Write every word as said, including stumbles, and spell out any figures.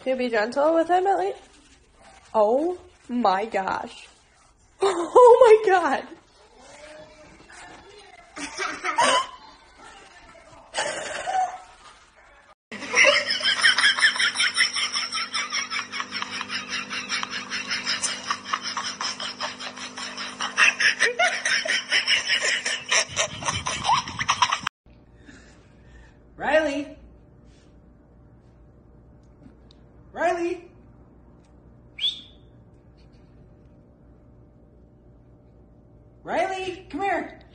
Can you be gentle with him at least? Oh my gosh. Oh my god. Riley? Riley? Riley, come here.